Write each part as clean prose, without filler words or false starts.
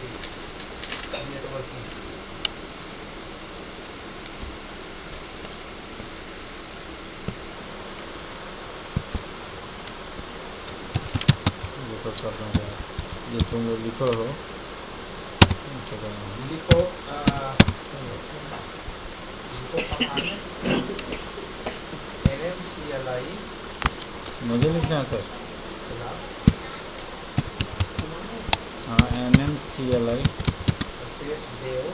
Networking. ये तो कर दूँगा, ये तुम लोग लिखो हो लिखो कमांड NMCLI। मुझे लिखना है सर? हाँ NMCLI स्पेस देव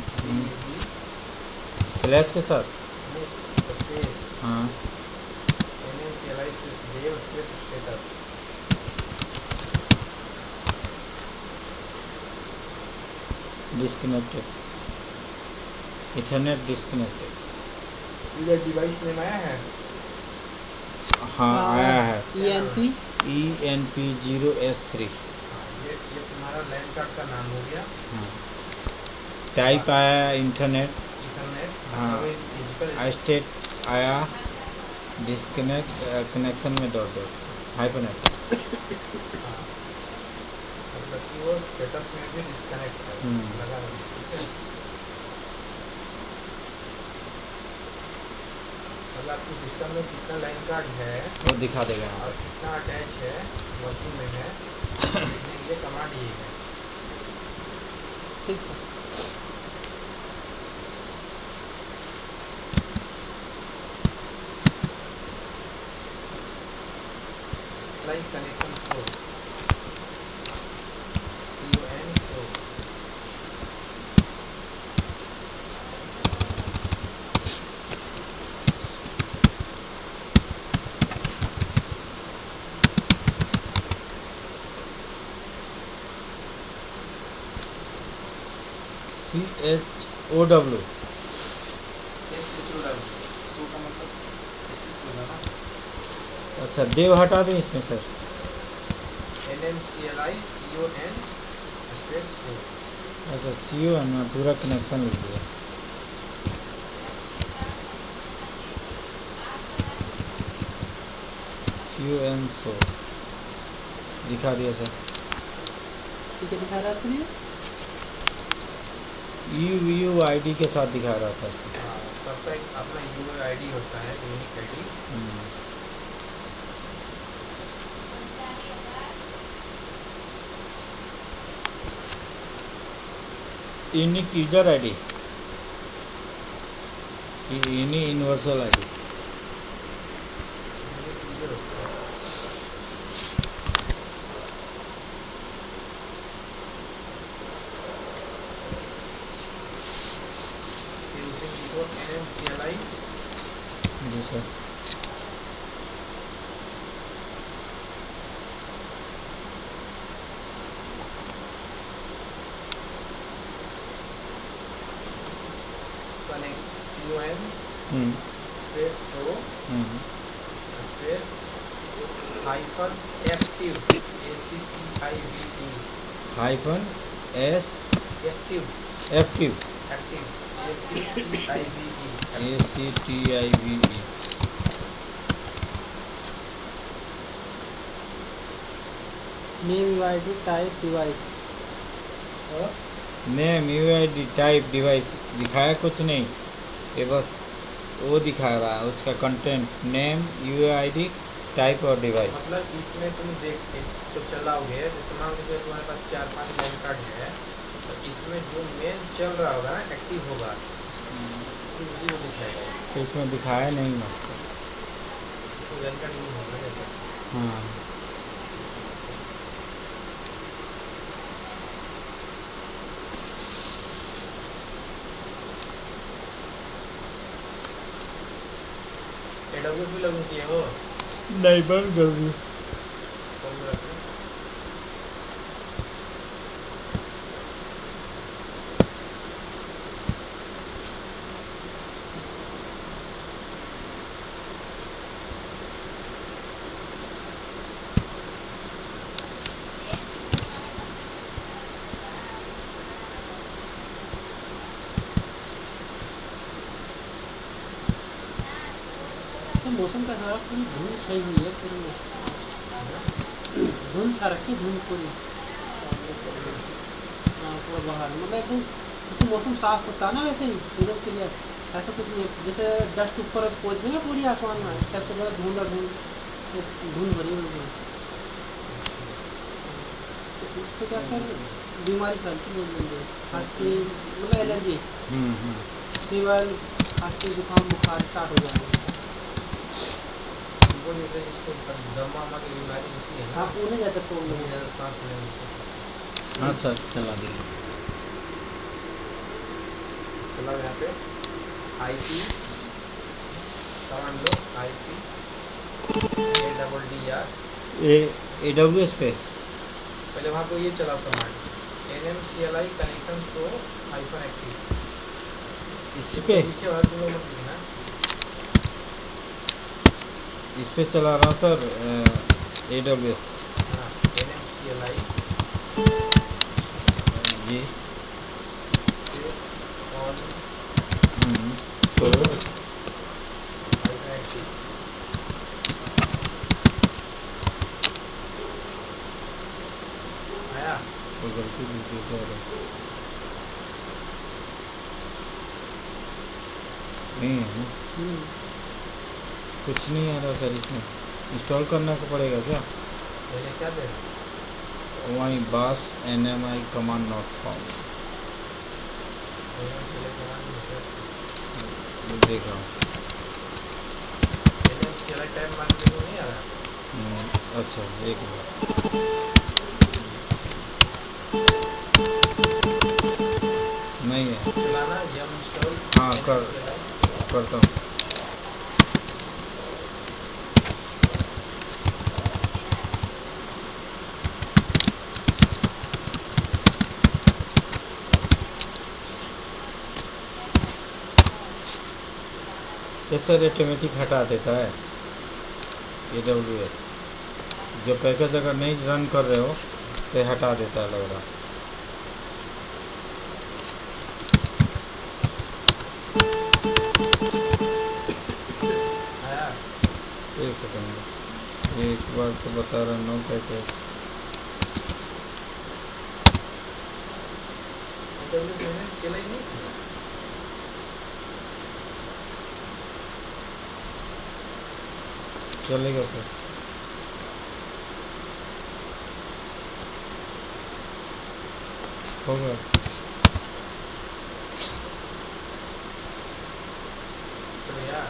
स्लैश के साथ। स्पेस हाँ NMCLI space dev space status. Disconnected, ethernet disconnected. इधर डिवाइस नेम आया है? हाँ आया है, ये ENP0S3। तुम्हारा लैन कार्ड का नाम हो गया। हाँ टाइप आया इंटरनेट। हाँ स्टेट आया डिस्कनेक्ट, कनेक्शन में डॉट डॉट हाइपरनेट। मतलब कि वो स्टेटस में भी डिस्कनेक्ट है लगा है, ठीक है। मतलब आपकी सिस्टम में कितना लाइन कार्ड है वो दिखा देगा और कितना अटैच है वर्किंग में है, ये कमांड ये है, ठीक है। Line connection flow CON flow. CHOW। अच्छा देव हटा दें इसमें sir. NMCLI CON space flow. अच्छा CON में पूरा कनेक्शन लिख दिया। CON शो दिखा दिया सर। ठीक है, दिखा रहा सुनिए। UUID के साथ दिखा रहा था। सबका एक अपना UUID होता है, unique ID. Unique user ID, universal ID. NMCLI जी sir. Connect CON space show space hyphen active ACTIVE hyphen S active active ACTIVE। Name UID type device. Name UID type device दिखाया कुछ नहीं, ये बस वो दिखा रहा है उसका कंटेंट, नेम UID टाइप और डिवाइस। मतलब इसमें तुम देख तो चलाओगे, जैसे मान लीजिए तुम्हारे पास 4-5 लाइन कार्ड है, तो इसमें जो मेन चल रहा होगा ना, एक्टिव होगा, तो उसी को दिखाएगा। तो इसमें दिखाया नहीं ना, तो लाइन कार्ड नहीं होगा जैसे। हाँ AWS भी लॉगिन किए हो? नहीं बंद कर दिया। कौन रखा? मौसम का सारा पूरी धुंध छाई हुई है, पूरी धुंध छा रखी, धुंध पूरी। हाँ पूरा बाहर मतलब एकदम जैसे मौसम साफ होता है ना वैसे ही एकदम क्लियर। ऐसा कुछ नहीं है। जैसे डस्ट ऊपर पहुँच गई ना पूरी आसमान में इस टाइप से पूरा धुंध धुंध भरी हुई है। तो उससे क्या सर बीमारी फैलती है जल्दी खांसी मतलब एलर्जी फीवर खांसी जुकाम बुखार स्टार्ट हो जाएगा। वो जैसे जिसको दमा वमा की बीमारी होती है ना, हाँ उन्हें ज़्यादा उन्हें प्रॉब्लम है। ज़्यादा सांस लेने में अच्छा चला दे। चला यहाँ पे IP कमांड लो IP ADDR AWS पे पहले वहाँ को ये चलाओ command NMCLI connection show hyphen active इस पे नीचे वाला तुम लोग मत लिखना। इस पे चला रहा हूँ सर AWS हाँ NMCLI ये space on so hyphen active आया। वो गलती नहीं कर रहा नहीं है ना? कुछ नहीं आ रहा सर इसमें इंस्टॉल करना को पड़ेगा क्या? पहले क्या दे वहीं बास NMI कमांड नॉट फाउंड देख रहा हूँ। NMCLI टाइप मारने को नहीं आ रहा। अच्छा एक मिनट नहीं है। चलाना yum install हाँ करता हूँ। ये सर ऑटोमेटिक हटा देता है AWS जो पैकेज अगर नहीं रन कर रहे हो तो हटा देता है लग रहा। आया। एक सेकंड एक बार तो बता रहा नो पैकेज AWS मैंने चला ही नहीं किया। चलेगा सर। होगा चलो यार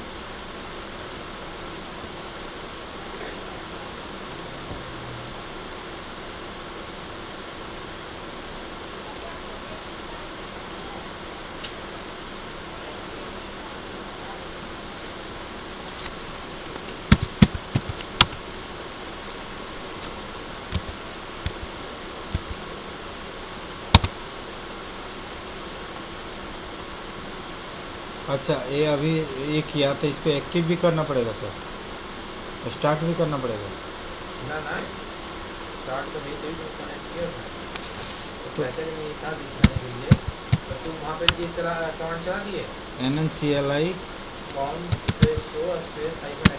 अच्छा ये अभी ये किया तो इसको एक्टिव भी करना पड़ेगा सर स्टार्ट भी करना पड़ेगा। ना ना स्टार्ट तो नहीं कोई कनेक्ट किया था तो पैकेज में था दिखाने के लिए तो तुम वहाँ पे ये चला कमांड चला दिए NMCLI con space show space hyphen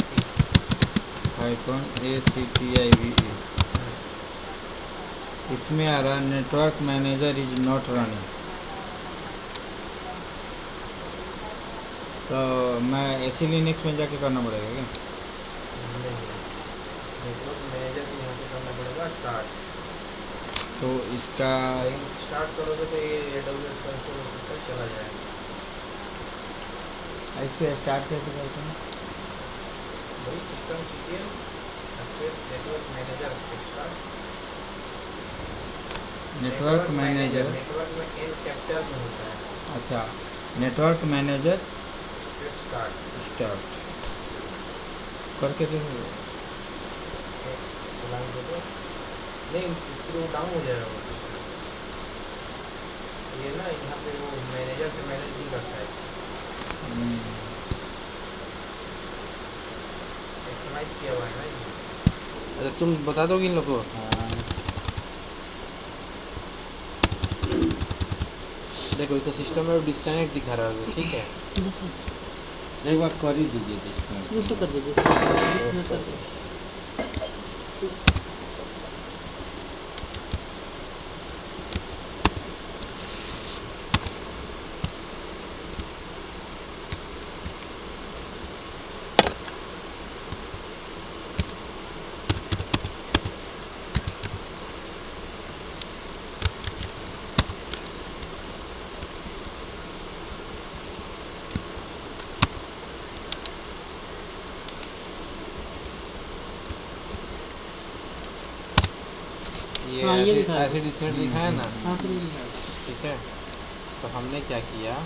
active -ACTIVE इसमें आ रहा network manager is not running तो मैं AC लिनक्स में जाके करना पड़ेगा क्या? नेटवर्क मैनेजर को यहाँ पे करना पड़ेगा स्टार्ट। तो इसका स्टार्ट करोगे तो ये AWS कंसोल पर चला जाएगा। इसको स्टार्ट कैसे करते हैं? वही system CTL space network manager start network manager network में N कैपिटल में होता है। अच्छा नेटवर्क मैनेजर स्टार्ट करके देखो चलाएंगे तो नहीं फिर वो डाउन हो जाएगा वो सिस्टम। ये ना यहाँ पे वो मैनेजर से मैनेज नहीं करता है कस्टमाइज किया हुआ है ना ये। अच्छा तुम बता दोगे इन लोगों को? देखो इस सिस्टम में डिस्कनेक्ट दिखा रहा है ठीक है। एक बार कर ही दीजिए डिस्कनेक्ट इसमें कर दीजिए इसमें कर दीजिए। ये हाँ, ये दिखा है। ऐसे डिस्कनेक्ट दिखाया ना, हाँ सर, ये दिखा है। ठीक है। तो हमने क्या किया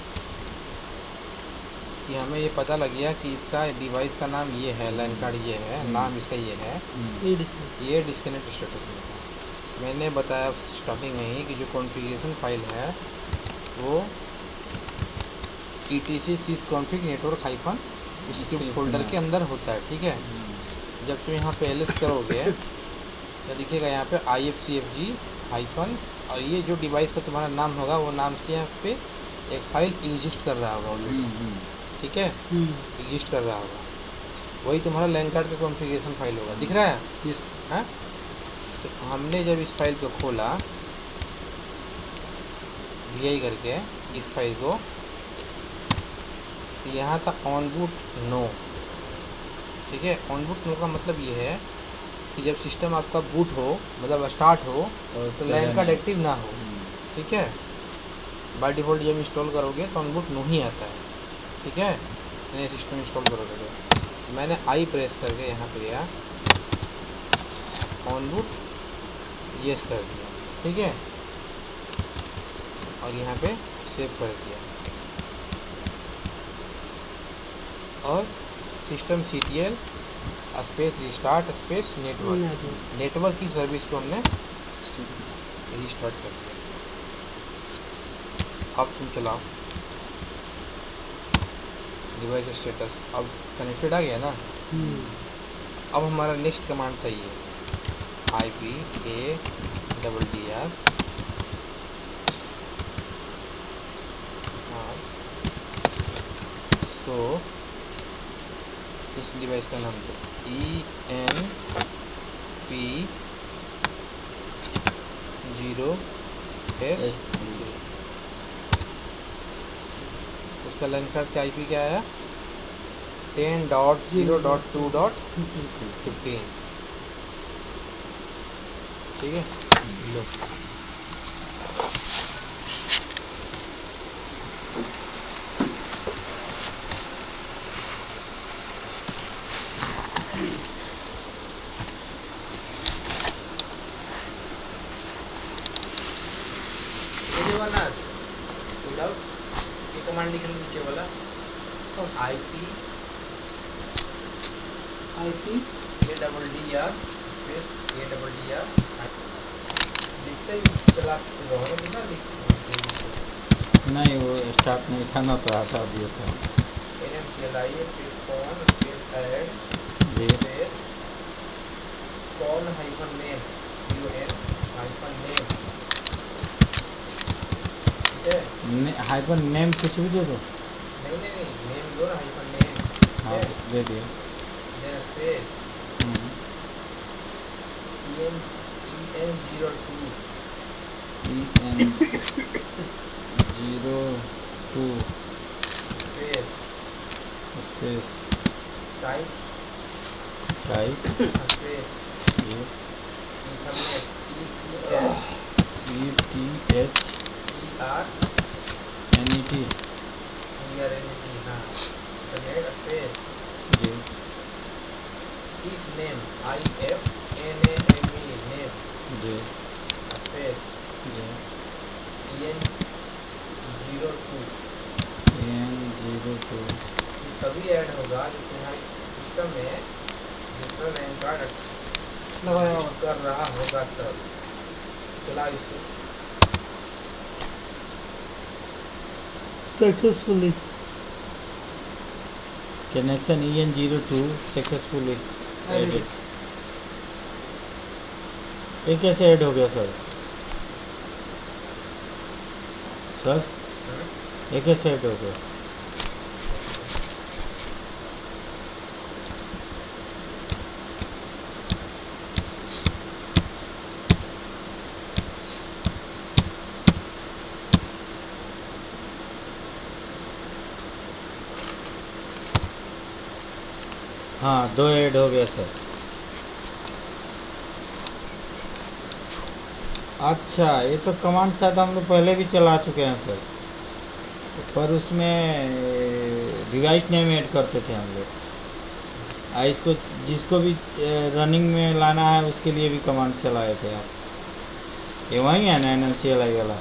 कि हमें ये पता लग गया कि इसका डिवाइस का नाम ये है, लाइन कार्ड ये है, नाम इसका ये है, ये डिस्प्ले। ये डिस्कनेक्ट स्टेटस में था। मैंने बताया स्टार्टिंग में ही कि जो कॉन्फ़िगरेशन फाइल है वो etc sysconfig network hyphen script folder के अंदर होता है, ठीक है। जब तुम यहाँ पे ls करोगे तो दिखेगा यहाँ पे ifcfg हाइफन, और ये जो डिवाइस का तुम्हारा नाम होगा वो नाम से यहाँ पे एक फाइल एग्जिस्ट कर रहा होगा ऑलरेडी, ठीक है, एग्जिस्ट कर रहा होगा। वही तुम्हारा लैन कार्ड का कॉन्फ़िगरेशन फाइल होगा, दिख रहा है। यस। हाँ, तो हमने जब इस फाइल को खोला vi करके इस फाइल को, तो यहाँ था ऑन बूट नो, ठीक है। ऑन बूट नो का मतलब ये है कि जब सिस्टम आपका बूट हो, मतलब स्टार्ट हो, तो लैन कार्ड एक्टिव ना हो, ठीक है। बाय डिफ़ॉल्ट जब इंस्टॉल करोगे तो ऑन बूट नो ही आता है, ठीक है। नए सिस्टम इंस्टॉल करोगे तो मैंने आई प्रेस करके यहाँ पे गया, ऑन बूट यस कर दिया, ठीक है, और यहाँ पे सेव कर दिया, और system CTL space restart space network की सर्विस को हमने रिस्टार्ट कर दिया। अब तुम चलाओ डिवाइस स्टेटस, अब कनेक्टेड आ गया ना। अब हमारा नेक्स्ट कमांड था ये IPADDR, हाँ, तो इस डिवाइस का नाम तो ENP0S, उसका लाइन कार्ड का IP क्या आया 10.0.2.15, ठीक है। लो ये कमांड लिख लो नीचे वाला IP ADDR स्पेस ADDR, दिखता ही चला रहो ना, नहीं वो स्टार्ट नहीं था ना, तो हटा दिया था। NMCLI space con space add जी। Space con hyphen name CON hyphen name, ठीक है। हाइपन नेम कुछ भी दे दो। नहीं नेम दो ना, हाइफन नेम, हाँ दे दिया। Then space EN02 EN02 space type space ये इथरनेट ETHNET हाँ, इंटरनेट स्पेस जी if name IFNAME नेम जी स्पेस जी EN02, EN02 ये तभी ऐड होगा जब तुम्हारे सिस्टम में दूसरा लैन कार्ड लगाया होगा। कर रहा होगा तब। चला इसको successfully connection EN02 successfully added. ये कैसे ऐड हो गया सर? ये कैसे ऐड हो गया? हाँ 2 ऐड हो गया सर। अच्छा ये तो कमांड शायद हम लोग पहले भी चला चुके हैं सर, पर उसमें डिवाइस नेम ऐड करते थे हम लोग। इसको जिसको भी रनिंग में लाना है उसके लिए भी कमांड चलाए थे आप। ये वही है ना NNCLI वाला?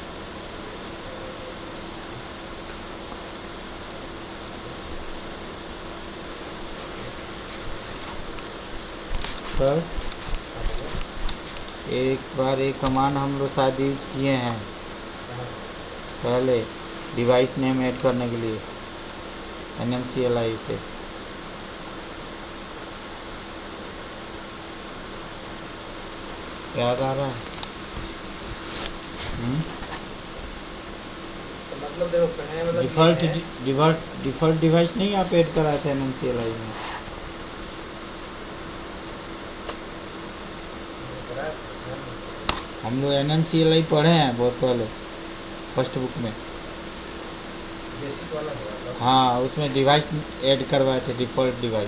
सर एक बार एक कमांड हम लोग शायद यूज किए हैं पहले, डिवाइस नेम ऐड करने के लिए NNCLI से। याद आ रहा है? तो मतलब देखो कहने मतलब डिफ़ॉल्ट डिवाइस नहीं आप ऐड कराए थे NNCLI में? हम लोग NNCLI पढ़े हैं बहुत पहले, फर्स्ट बुक में। बेसिक वाला हुआ था। हाँ, उसमें डिवाइस ऐड करवाए थे, डिफ़ॉल्ट डिवाइस।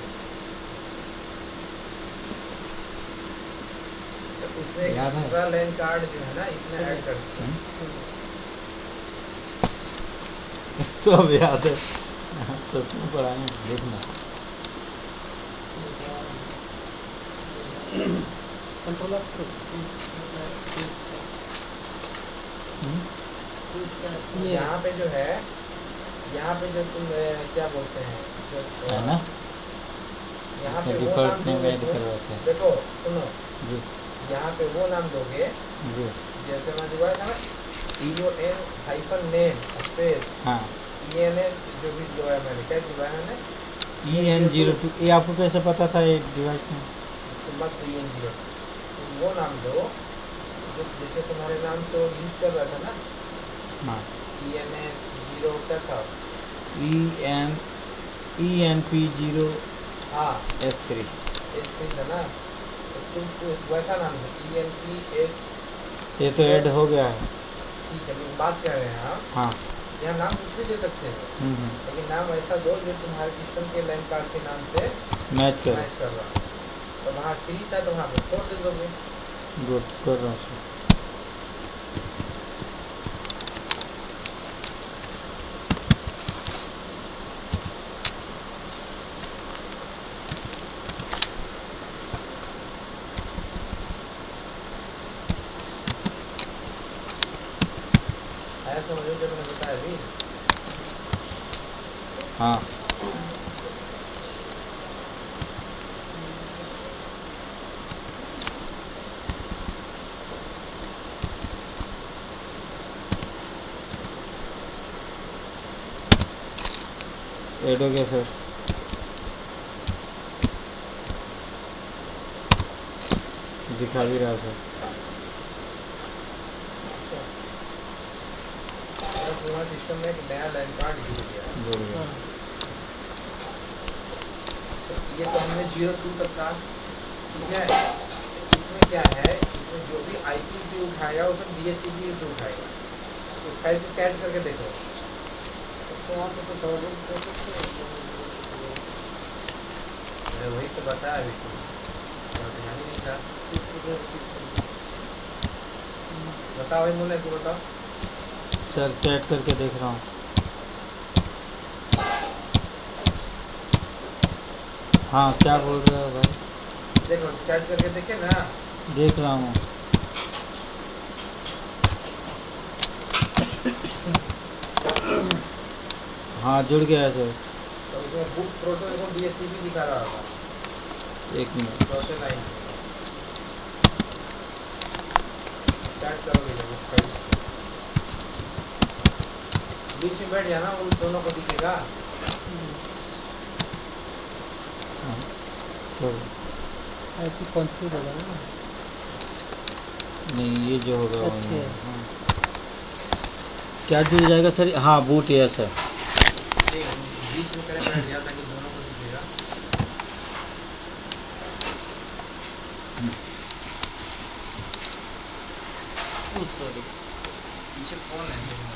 तो उसमें याद है? दूसरा लैन कार्ड जो है ना इसमें ऐड कर दिया। सब याद है। तो क्यों पढ़ाए हैं, देखना। कंट्रोलर ये यहाँ पे जो है, यहाँ पे जो तुम क्या बोलते हैं जो है ना? यहाँ इसमें पे वो डिफ़ॉल्ट नाम नेम दोगे ऐड तुम, करवाते हैं। देखो सुनो, जी यहाँ पे वो नाम दोगे जी। जैसे मैं दिखाया था ना, EON-name स्पेस हाँ, ENN जो भी जो है मैंने क्या दिखाया मैंने EN02। ये आपको कैसे पता था ये डिवाइस में? तो मत EN0 तुम वो नाम दो जो जैसे तुम्हारे नाम से वो यूज कर रहा था ना, हाँ, ENS0 क्या था, ENP0 हाँ S3। S3 था ना, तो तुम वैसा नाम दो ENPS। ये तो ऐड हो गया है। ठीक है, हम बात कर रहे हैं आप हाँ। यहाँ नाम कुछ भी दे सकते हैं, लेकिन नाम ऐसा दो जो तुम्हारे सिस्टम के लैन कार्ड के नाम से मैच कर मैच कर रहा है। तो वहाँ फ्री था तो वहाँ पे छोड़ दे दोगे। गुड, कर रहा हूँ सर। आया समझो जो मैंने बताया अभी। हाँ, ऐड हो गया सर। दिखा भी रहा सर। और तुम्हारे सिस्टम में एक नया लैन कार्ड जुड़ गया है। जुड़ गया। तो ये तो हमने 02 तक था, ठीक है। इसमें क्या है, इसमें जो भी IP भी उठाएगा उसमें DHCP भी उठाएगा। तो उस फाइल को कैट करके देखो। तो आप तो समझ मैंने वही तो बताया अभी तुम ध्यान ही नहीं था। बताओ भाई मुन्ने, तू बताओ। सर कैट करके देख रहा हूँ। हाँ, क्या बोल रहे हो भाई? देखो कैट करके देखे ना। देख रहा हूँ। हाँ, जुड़ गया है सर। तो उसमें बुक प्रोटो देखो DHCP दिखा रहा होगा। एक मिनट। चौथे लाइन कैट करोगे जब उस फाइल को, बीच में बैठ जाना, उन दोनों को दिखेगा। हाँ, तो ऐसी कंफ्यूज हो जाएगा ना। नहीं, ये जो होगा वही अच्छा। है। हाँ। क्या जुड़ जाएगा सर? हाँ, बूट यस है। बीच में करे बैठ जाओ ताकि दोनों को दिखेगा। सॉरी, पीछे कौन है देखना।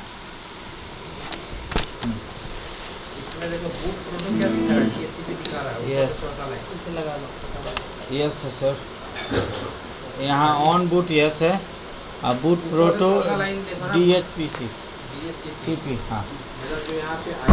इसमें देखो बूट प्रोटो क्या दिखा रहा है, DHCP दिखा रहा है। Yes. चौथा लाइन इसे लगा लो। यस है सर। यहाँ ऑन बूट यस है। बूट प्रोटो चौथा लाइन देखो ना, DHPC DHCP। CP। हाँ, मतलब जो यहाँ पे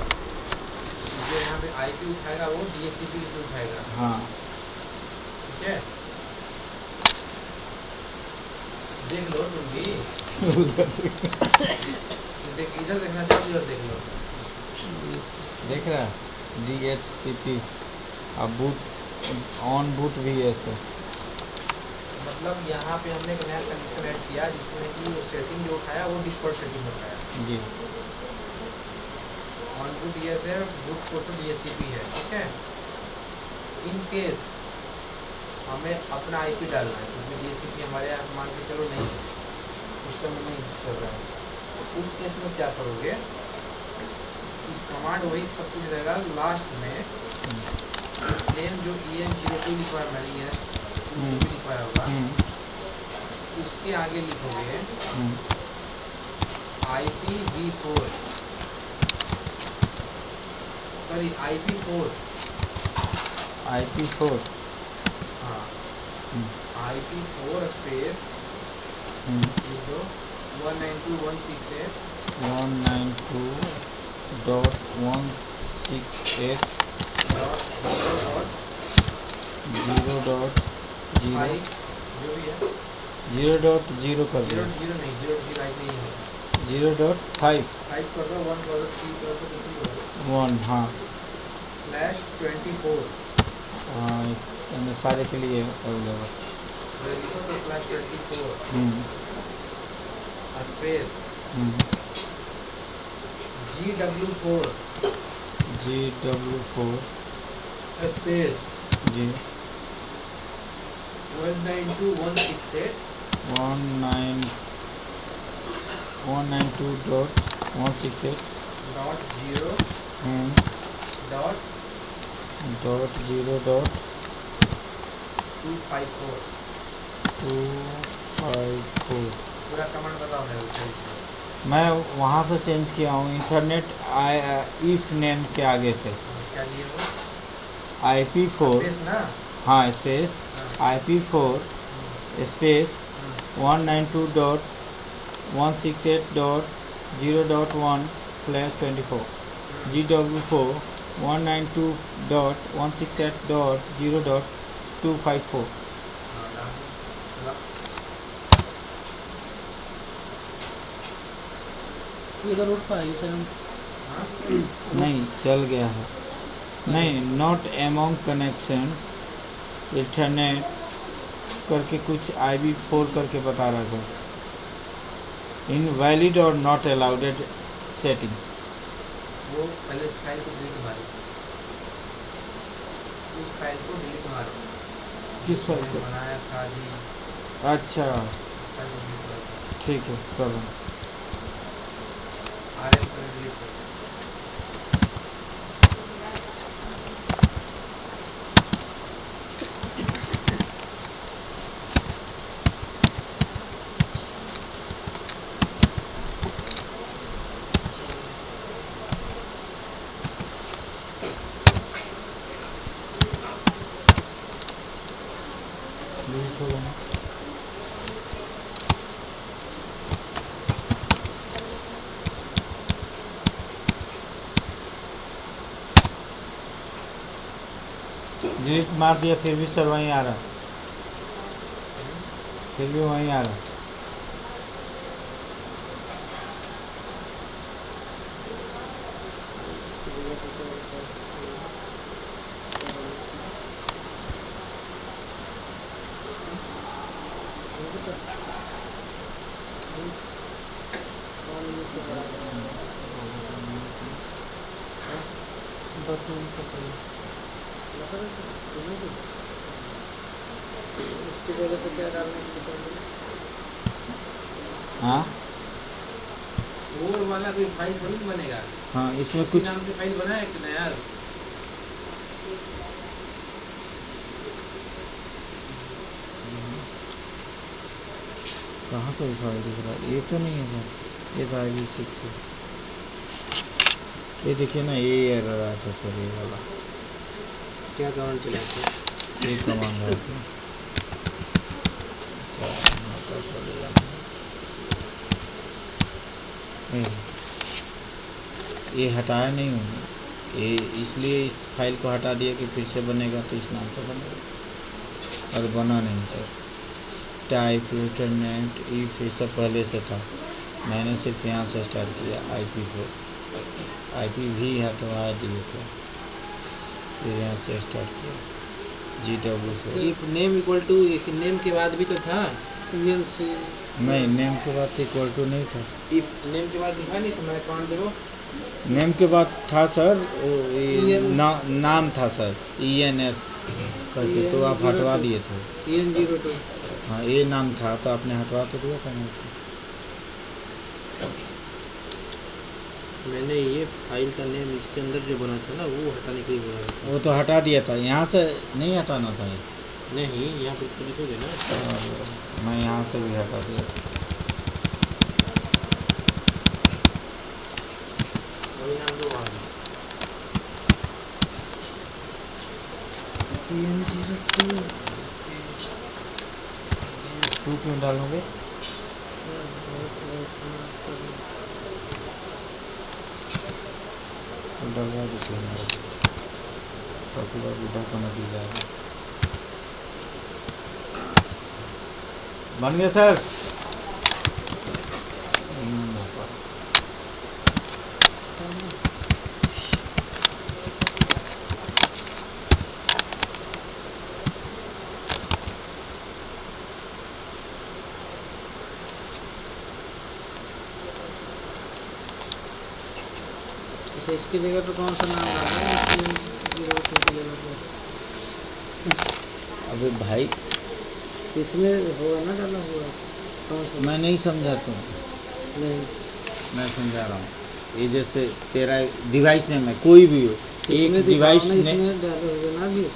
IP उठाएगा वो DHCP से उठाएगा, हाँ। ठीक है। देख लो तुम भी, उधर देख इधर देखना चाहिए, इधर देख लो। देख रहा DHCP अब बूट ऑन बूट भी ऐसे। मतलब यहाँ पे हमने एक नया कनेक्शन ऐड किया जिसमें कि वो सेटिंग जो उठाया वो डिफ़ॉल्ट सेटिंग उठाया जी ऑन बूट ES है, बूट फोटो DHCP है, ठीक है। इन केस हमें अपना IP डालना है क्योंकि DHCP हमारे यहाँ मान के चलो नहीं सिस्टम में नहीं यूज कर रहा है, तो उस केस में क्या करोगे कि कमांड वही सब कुछ रहेगा, लास्ट में नेम जो EN02 लिखा है मैंने EN02 लिखा होगा उसके आगे लिखोगे IPv4 सॉरी IP4 हाँ IP4 स्पेस 192.168 डॉट 5 जो भी है 0.0 कर दो, 0 नहीं 0 नहीं है 0.5 5 कर दो 1 कर दो 3 कर दो 1 हाँ /24 यानी सारे के लिए अवेलेबल। लिखो तो /24 space GW4 space G 192.168 192.168 dot 0 dot 254 254 पूरा कमांड बताओ मेरे को। मैं वहाँ से चेंज किया हूँ इंटरनेट इफ नेम के आगे से क्या लिए वो IP4 स्पेस ना हाँ स्पेस IP4 स्पेस 192.168.0.1/24 GW4 192.168.0.254 इधर उठ पाएगी सर हम नहीं चल गया है नहीं नॉट एमोंग कनेक्शन इंटरनेट करके कुछ IB4 करके बता रहा था इनवैलिड और नॉट अलाउडेड सेटिंग। वो पहले इस फाइल को डिलीट मारो, उस फाइल को डिलीट मारो किस फाइल को? बनाया था जी अच्छा फाइल को डिलीट करो ठीक है कर रहा हूँ। RM को डिलीट करो डिलीट हो गया ना? डिलीट मार दिया फिर भी सर वहीं आ रहा फिर भी वहीं आ रहा इसकी जगह पे क्या डालने की जरूरत है? हाँ और वाला कोई फाइल थोड़ी बनेगा, हाँ इसमें उसी कुछ नाम से फाइल बना है कि नया कहाँ कोई फाइल दिख रहा है? ये तो नहीं है सर, ये तो IB6 है। ये देखिए ना ये एरर आया था सर, ये वाला क्या कमांड चला था? ये कमांड है तो अच्छा नोटा सोडियम ये हटाया नहीं हूँ ये, इसलिए इस फाइल को हटा दिया कि फिर से बनेगा तो इस नाम से बनेगा और बना नहीं सर। टाइप इंटरनेट इफ ये सब पहले से था, मैंने सिर्फ यहाँ से स्टार्ट किया। आईपी पे आईपी भी हटवा दिए थे, फिर यहाँ से स्टार्ट किया GW से। If name equal to, name के बाद भी तो था ENC नहीं, नेम के बाद इक्वल टू नहीं था। इफ नेम के बाद दिखा नहीं था, मैंने कमांड देखो। नेम के बाद था सर, ENS नाम था सर ENS करके, तो आप हटवा दिए थे। EN02 हाँ, ये नाम था तो आपने हटवा तो दिया था मुझे। मैंने ये फाइल का नेम इसके अंदर जो बना था ना, वो हटाने के लिए बोला था। वो तो हटा दिया था, यहाँ से नहीं हटाना था ये। नहीं, यहाँ पर तो लिखोगे ना। मैं यहाँ से भी हटा दिया। वही नाम दो वहाँ। EN02 2 क्यों डालोगे? डलवा दीजिए हमारा, तो पूरा बूढ़ा समझ ही जाएगा। बन गया सर। अच्छा, इसकी जगह पे कौन सा नाम डालना है? EN02 की जगह पे अबे भाई, इसमें होगा ना डाला हुआ कौन सा? मैं नहीं समझा तुम, नहीं, मैं समझा रहा हूँ। ये जैसे तेरा डिवाइस नेम है, कोई भी हो, एक डिवाइस ने इसमें डाले हुए ना भी,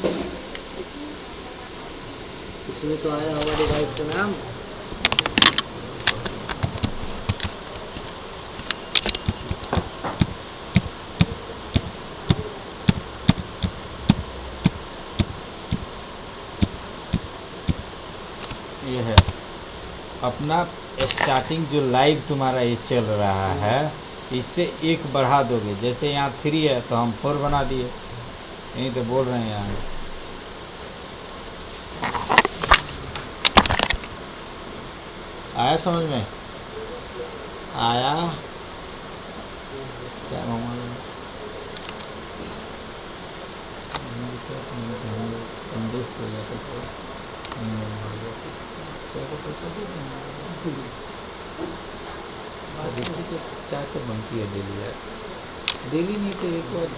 इसमें तो आया होगा डिवाइस का नाम। ये है अपना स्टार्टिंग जो लाइव तुम्हारा ये चल रहा है, इससे एक बढ़ा दोगे। जैसे यहाँ 3 है तो हम 4 बना दिए, यही तो बोल रहे हैं यहाँ। आया समझ में? आया? क्या तंदुरुस्त हो जाता थोड़ा, चाय तो बनती है डेली यार, डेली नहीं तो एक बार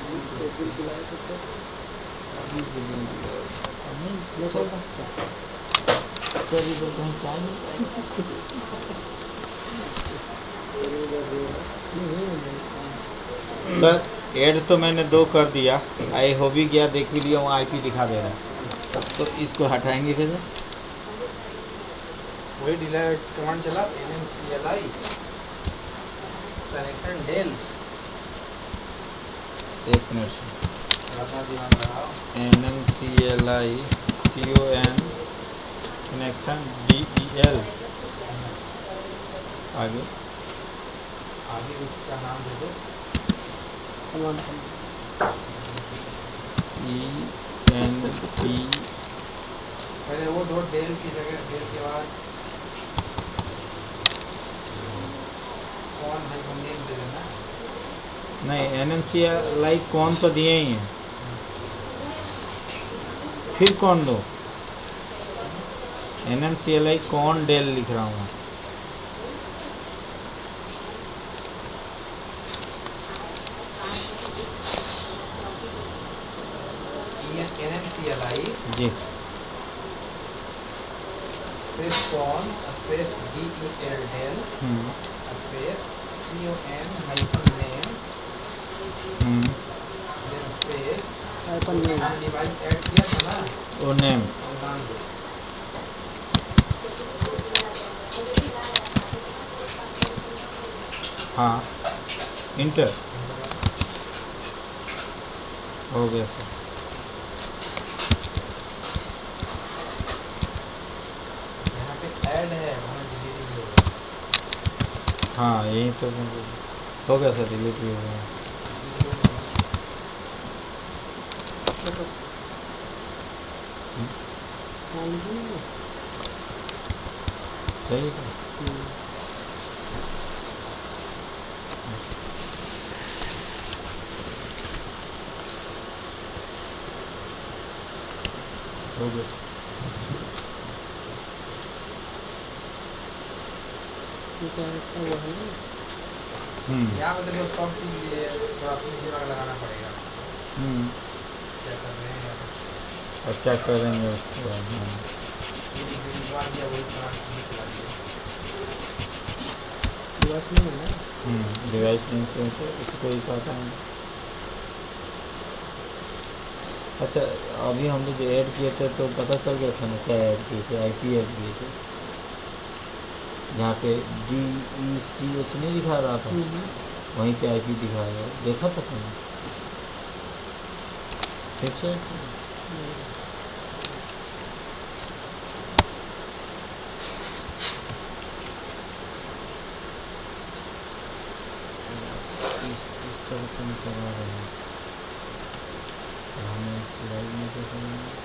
चाय सर। ऐड तो मैंने 2 कर दिया, आई हो भी गया, देख भी लिया, वहाँ IP दिखा दे रहा है, तो इसको हटाएंगे कैसे? वही डिलीट कमांड चला, NMCLI कनेक्शन डेल। एक मिनट से, थोड़ा ध्यान लगाओ। NMCLI CON कनेक्शन DEL, आगे उसका नाम दे दो। ENP। पहले वो दो डेल की जगह, डेल के बाद कौन है वो नेम दे देना। नहीं, NMCLI कौन तो दिए ही हैं, फिर कौन दो? NMCLI कौन डेल लिख रहा हूँ। NMCLI जी, space con space DEL del space CON hyphen name then space hyphen name. Device add किया था ना, वो नेम। वो नाम दो। हाँ, इंटर हो गया सर। यहाँ पे ऐड है, वहाँ डिलीट होगा। हाँ, यही तो हो गया सर, डिलीट भी हो गया। सही है। हो गया। ठीक है, ऐसा हुआ है ना। यहाँ पे देखो सब चीज़ लिए थोड़ा अपनी दिमाग लगाना पड़ेगा क्या कर रहे हैं। और क्या करेंगे उसके बाद? ये लिखवा दिया वही कमांड लिखवा दिया। डिवाइस नहीं है ना। डिवाइस नहीं चाहिए तो इसको ही कहते हैं। अच्छा, अभी हम लोग जो ऐड किए थे तो पता चल गया था ना क्या ऐड किए थे? IP ऐड किए थे, जहाँ पे DECH नहीं दिखा रहा था, वहीं पे IP दिखाया, देखा था तुमने? ठीक से इस तरह से हम चला रहे हैं। हमें स्लाइड में क्या करना है?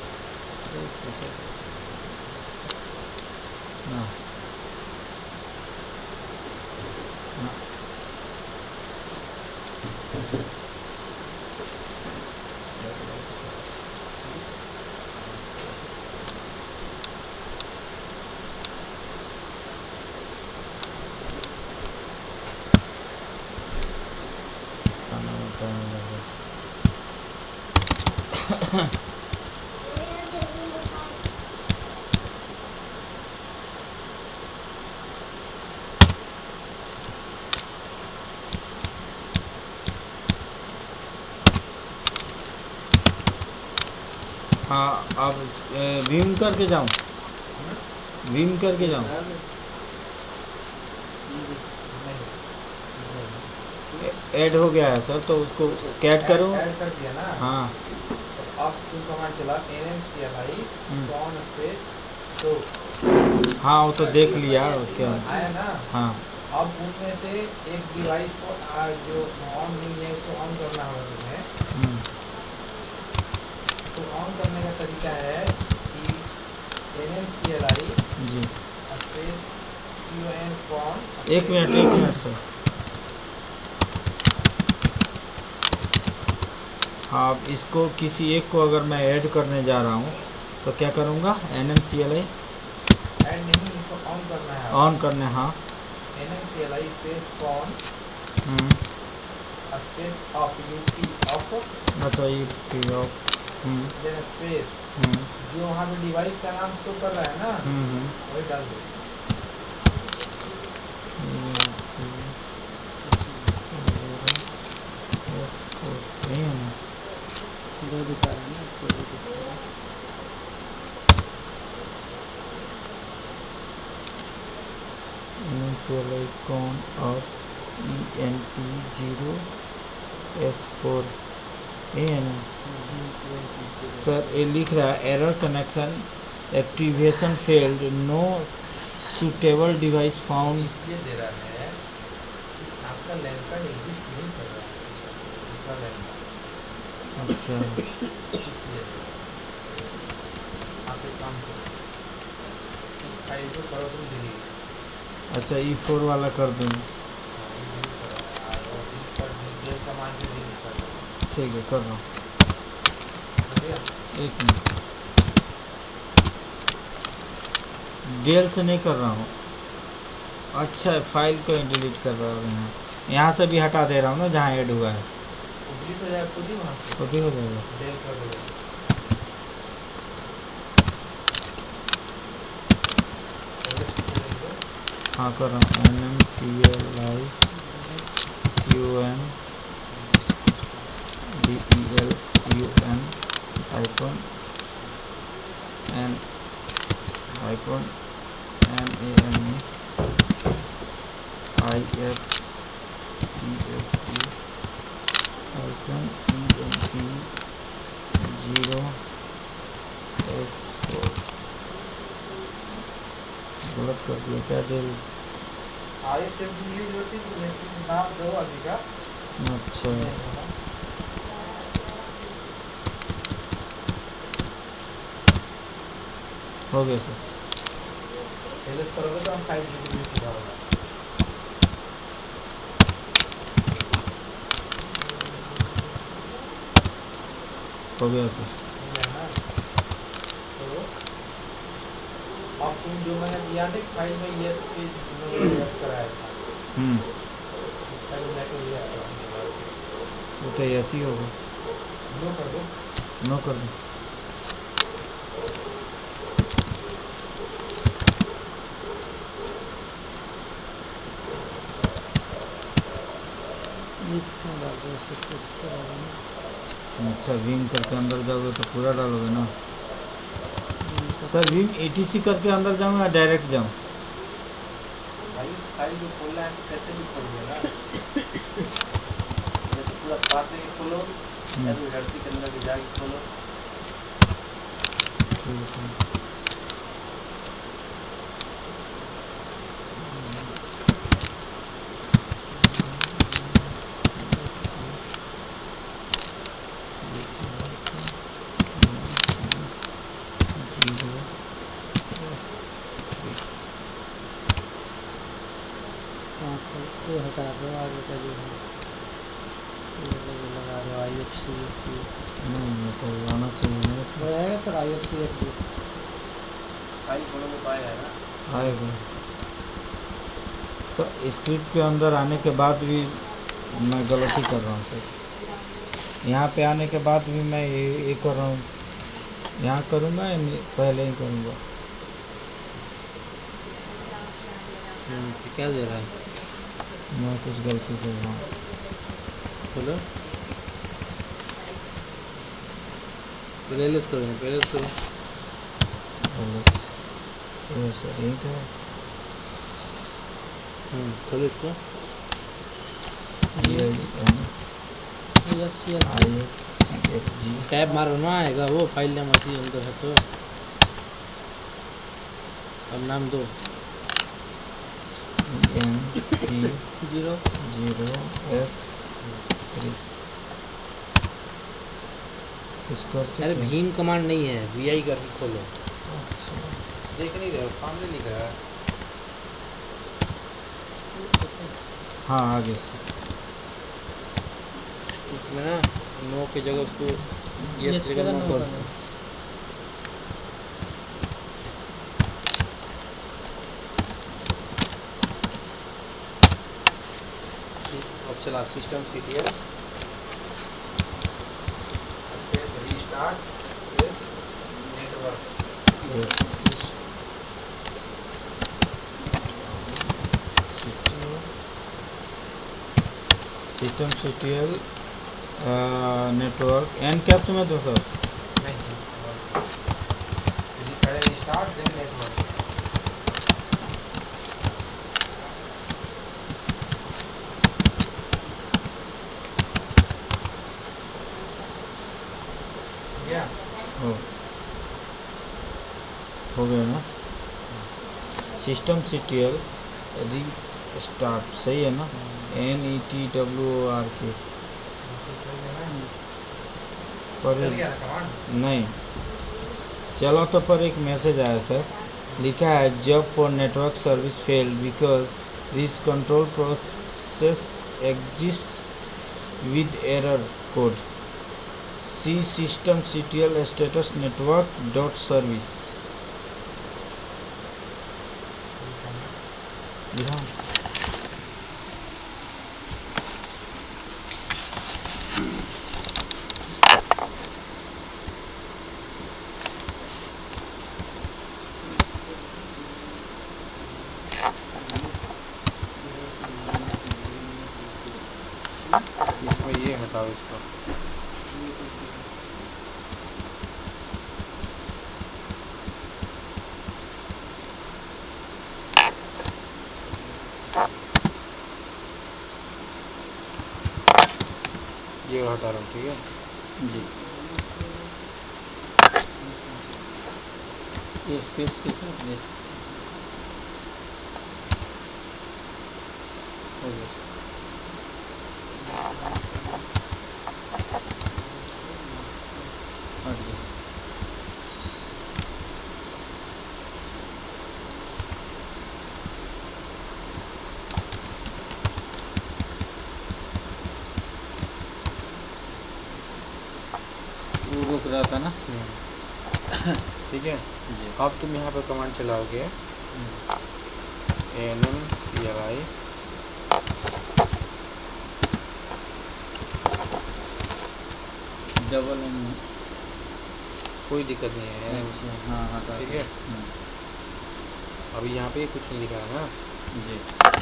ना ना खाना टाइम लगा। हाँ, अब विम करके जाऊँ, विम करके जाऊँ। ऐड हो गया है सर, तो उसको कैट करूँ? ऐड कर दिया ना। हाँ, तो अब तुम कमांड चला NMCLI कौन स्पेस तो हाँ वो तो देख लिया उसके बाद। आया ना। हाँ अब उनमें से एक डिवाइस को जो ऑन नहीं है उसको ऑन करना होगा तुम्हें। तो ऑन करने का तरीका है कि NMCLI जी, स्पेस CON कौन। एक मिनट सर। हाँ, अब इसको किसी एक को अगर मैं ऐड करने जा रहा हूँ तो क्या करूँगा? NMCLI ऐड नहीं, इसको ऑन करना है। ऑन करने, हाँ। NMCLI space con space off UP off अच्छा, ये ऑफ देन स्पेस जो वहाँ पे डिवाइस का नाम शो कर रहा है ना वही डाल दो। नहीं है ना, इधर दिखा रहा है ना, तो इधर दिखा रहा है। NMCLI कौन और ENP0S4 ये है ना सर? ये लिख रहा है error connection activation failed, no suitable device found. इसलिए दे रहा है आपका लैंड कार्ड एग्जिस्ट नहीं कर रहा है, दूसरा लैंड कार्ड। अच्छा, इसलिए आप एक काम करो, इस फाइल को करो तुम डिलीट। अच्छा, E4 वाला कर दूँ? कमांड से डिलीट कर दो। ठीक है, कर रहा हूँ। हो गया? एक मिनट, डेल से नहीं कर रहा हूँ। अच्छा, फाइल को डिलीट कर रहा हूँ। यहाँ से भी हटा दे रहा हूँ ना जहाँ ऐड हुआ है, तो डिलीट हो जाएगा खुद ही वहाँ से। खुद ही हो जाएगा। डेल कर दो। हाँ, कर रहा हूँ। NMCLI CON DEL CON hyphen N hyphen NAME IFCFG hyphen EMP0S4 गलत कर दिया क्या? डेल। IFFD जो थी नाम दो आगे का। अच्छा, हो गया सर। एलएस करोगे तो हम 5 GB में पूरा होगा। हो गया सर। ना तो अब तुम जो मैंने दिया था फाइल में यस पे यस कराया था उसका जो जाके यस करा वो तो ऐसी होगा। नो कर दो। नो कर दो। अच्छा विम करके अंदर जाओगे तो पूरा डालोगे ना सर। विम ETC करके अंदर जाऊँ या डायरेक्ट जाऊँ? भाई फाइल जो खोलना है कैसे भी खोलिए ना या तो पूरा पाते के खोलो या तो धरती के अंदर जाके खोलो। ठीक है। ये हटा दो आगे का जो है ये लगा दो IFCFG नहीं ये तो आना चाहिए ना इसमें। रहेगा सर IFCFG फाइल खोलोगे तो आएगा ना। आएगा सर। स्क्रिप्ट के अंदर आने के बाद भी मैं गलती कर रहा हूँ सर। यहाँ पे आने के बाद भी मैं ये कर रहा हूँ। यहाँ करूँगा या पहले ही करूँगा? तो क्या दे रहा है? मैं कुछ गलती कर रहा हूँ। खोलो पहले करो पहले करो। ये सर यही था। खोलो इसको। IFCFG टैब मारो ना आएगा वो फाइल नाम ऐसी अंदर है तो अब नाम दो NP0S3 कुछ करते। अरे भीम कमांड नहीं है VI करके खोलो। अच्छा देख नहीं रहे हो सामने लिख रहा है। हाँ आगे से इसमें ना नो की जगह उसको यस की जगह नो कर दो। अब चला system CTL restart network. System CTL network N caps में दो सर। नहीं पहले रीस्टार्ट देन नेटवर्क। हो गया ना। सिस्टम CTL री स्टार्ट सही है ना। NETWORK पर नहीं चलो तो पर एक मैसेज आया सर। लिखा है job for network service fail because this control process exist with error code see system CTL status network dot service. इसमें ये हटाओ इसको। ये हटा रहा हूँ ठीक है जी। ये स्पेस के साथ हो गया। हट गया। रहा था ना। ठीक है। जी। अब तुम यहाँ पे कमांड चलाओगे NMCLI डबल एन। कोई दिक्कत नहीं है NM। हाँ हटा ठीक है। अभी यहाँ पे कुछ नहीं लिखा है ना। जी।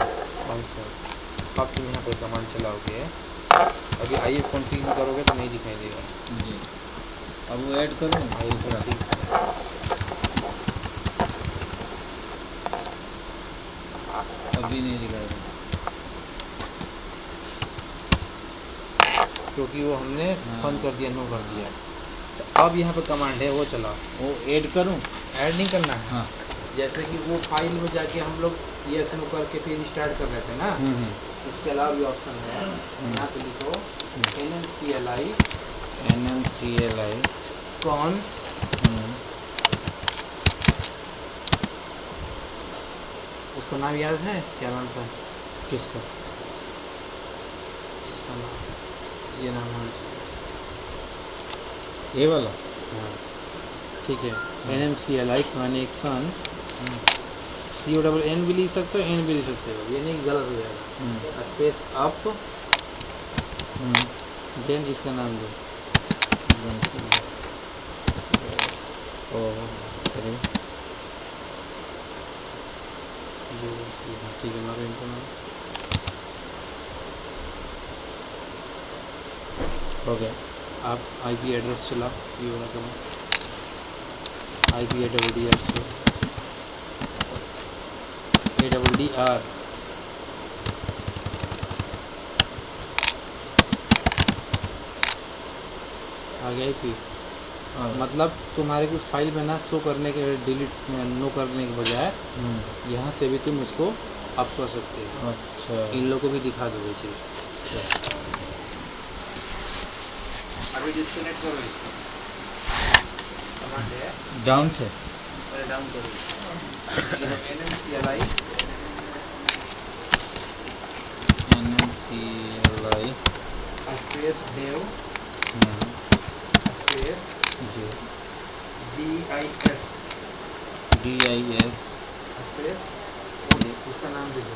अब तुम यहाँ पे कमांड चलाओगे, अभी IF कॉन्फ़िगर करोगे तो नहीं दिखाई देगा। जी। अब वो ऐड करूँ IF कॉन्फ़िगर अभी नहीं दिखाएगा क्योंकि वो हमने हाँ। बंद कर दिया, नो कर दिया। तो अब यहाँ पे कमांड है वो चलाओ। वो ऐड करूँ? ऐड नहीं करना है। हाँ। जैसे कि वो फाइल में जाके हम लोग यस नो करके फिर स्टार्ट कर रहे थे ना, उसके अलावा भी ऑप्शन है। यहाँ पे लिखो NMCLI कौन उसका नाम याद है? क्या नाम था किसका? इसका नाम, ये नाम है ये वाला। हाँ ठीक है। NMCLI कनेक्शन CONN भी लिख सकते हो, N भी लिख सकते हो, ये नहीं गलत हो जाएगा। स्पेस अप देन इसका नाम दो। ठीक है, मारो इनको नाम। हो गया। आप IP एड्रेस चला, ये वाला करो। IP ADDR ADDR आ गया IP। मतलब तुम्हारे को उस फाइल में ना शो करने के, डिलीट नो करने के बजाय यहाँ से भी तुम उसको अप कर सकते हो। अच्छा। इन लोगों को भी दिखा दो वो चीज़। अभी डिस्कनेक्ट करो इसको। कमांड है डाउन से पहले डाउन करो। NMCLI space dev space G DIS space उसका नाम दे दो।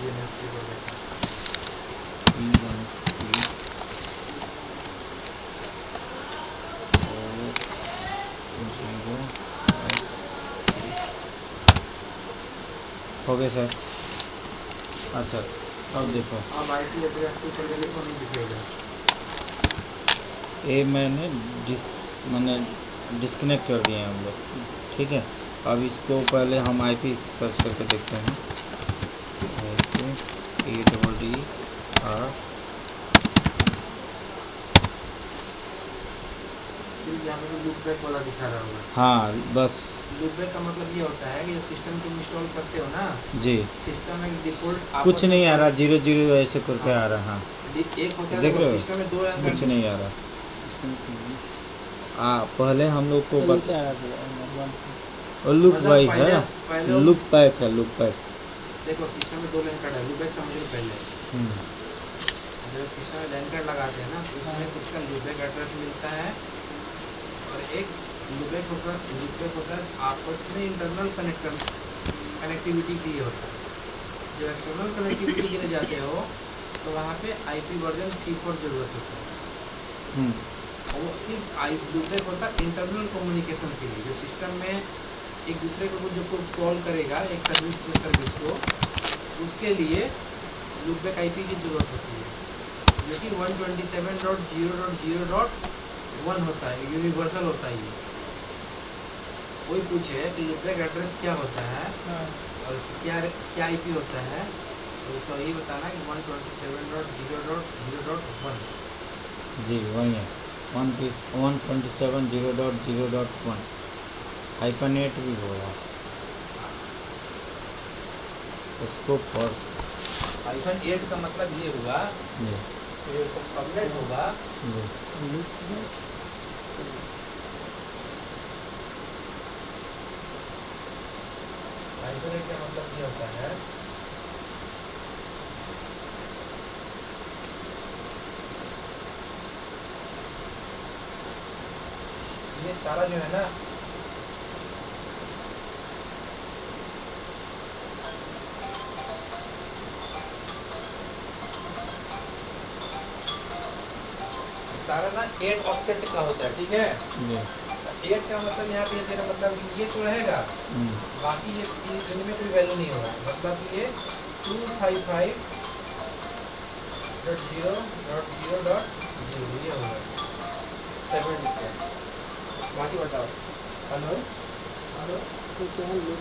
हो गया सर। अच्छा अब देखो, अब IP एड्रेस के ऊपर लिखो, नहीं दिखेगा। ये मैंने डिस्कनेक्ट कर दिया है हम लोग। ठीक है। अब इसको पहले हम IP सर्च करके देखते हैं। ADDR यहाँ पे लूप बैक वाला दिखा रहा होगा। हाँ बस। लूप बैक का मतलब ये होता है कि जब सिस्टम तुम इंस्टॉल करते हो ना, जी, सिस्टम में डिफॉल्ट कुछ नहीं आ रहा, 00 ऐसे करके आ रहा। हाँ एक होता है, देख रहे हो? सिस्टम में दो कुछ नहीं आ रहा। पहले हम लोग को लूप बाई है, लूप पैक है, लूप पैक। देखो सिस्टम में दो लाइन कार्ड है, लूप बैक समझ लो पहले। जब सिस्टम में लाइन कार्ड लगाते हैं ना, तो उसमें उसका लूप बैक एड्रेस मिलता है और एक लूप बैक होता है आपस में इंटरनल कनेक्टिविटी के लिए होता है। जब एक्सटर्नल कनेक्टिविटी के लिए जाते हो तो वहाँ पे IP वर्जन 3.4 जरूरत होता है। और वो सिर्फ लूप बैक होता है इंटरनल कम्युनिकेशन के लिए। जो सिस्टम में एक दूसरे को जब कोई कॉल करेगा एक सर्विस को, उसके लिए लूप बैक IP की ज़रूरत होती है, जो कि 127.0.0.1 होता है, यूनिवर्सल होता है ये। कोई पूछे कि लूप बैक एड्रेस क्या होता है और क्या IP होता है, तो उसको ये बताना कि 127.0.0.1। जी वही है, 127.0.0.1 -8 भी होगा इसको। फर्स्ट -8 का मतलब ये हुआ जी कि जो इसका सबनेट होगा जी -8 का मतलब ये होता है सारा जो है ना सारा ना 8 ऑक्टेट का होता है, ठीक है। जी 8 का मतलब यहाँ पे तेरा मतलब कि ये तो रहेगा, बाकी ये इनमें कोई वैल्यू नहीं होगा, मतलब कि ये 255.0.0.0 ये होगा 7 डिजिट। बाकी बताओ। हेलो हेलो तो क्या लोग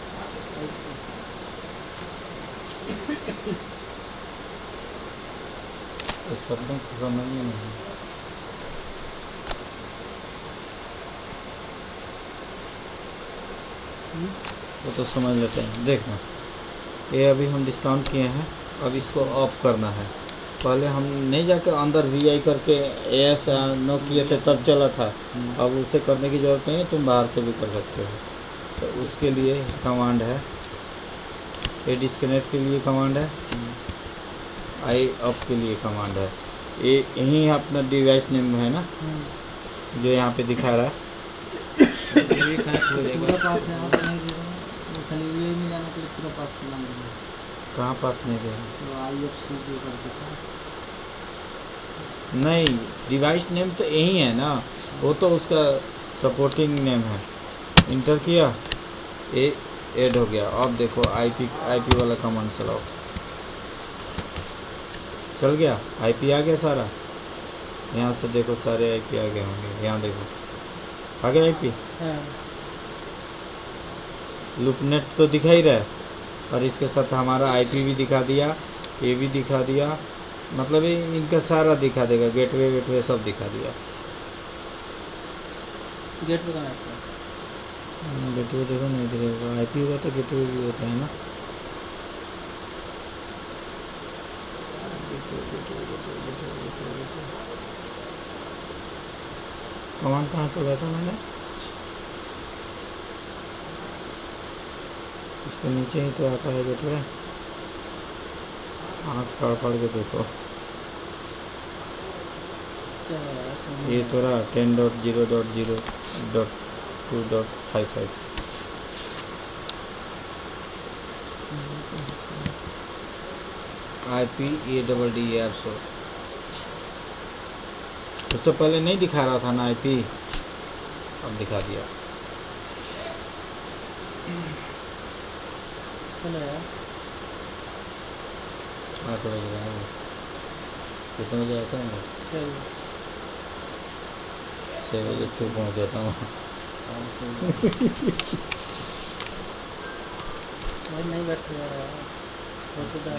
तो शब्दों को समझ में नहीं। वो तो समझ लेते हैं। देखना ये अभी हम डिस्काउंट किए हैं, अब इसको ऑफ करना है। पहले हम नहीं जाकर अंदर VI करके एस नो किए थे तब चला था, अब उसे करने की ज़रूरत नहीं है, तुम बाहर से भी कर सकते हो। तो उसके लिए कमांड है, ये डिस्कनेक्ट के लिए कमांड है, आई ऑफ के लिए कमांड है। ये यही अपना डिवाइस नेम है ना जो यहाँ पे दिखा रहा है, ये कनेक्ट हो पूरा जाएगा। पाथ है, आप नहीं दे रहे हैं, वो खाली VI में जाने के लिए पूरा पाथ का नाम देंगे। कहाँ पास नहीं गया? तो IFC जो करके था नहीं, डिवाइस नेम तो यही है ना, वो तो उसका सपोर्टिंग नेम है। इंटर किया, ये ऐड हो गया। अब देखो IP वाला कमांड चलाओ, चल गया, IP आ गया सारा। यहाँ से देखो सारे IP आ गए होंगे, यहाँ देखो आ गया IP। लूपनेट तो दिखा ही रहा है, और इसके साथ हमारा IP भी दिखा दिया, ये भी दिखा दिया, मतलब ये इनका सारा दिखा देगा, गेटवे सब दिखा दिया। गेट पे कनेक्ट है। गेटवे देखो नहीं दिखेगा, IP होगा तो गेटवे भी होता है ना। कमांड कहाँ चला था मैंने? इसके नीचे ही तो आता है गेटवे। आँख फाड़ के देखो, ये तो रहा 10.0.0.2.55। IP ADDR शो, उससे पहले नहीं दिखा रहा था ना IP, अब दिखा दिया। चलो यार 8 बज रहा है, कितने बजे आता है? 6 बजे फिर पहुँच जाता हूँ। नहीं बैठ रहा फोटो डाल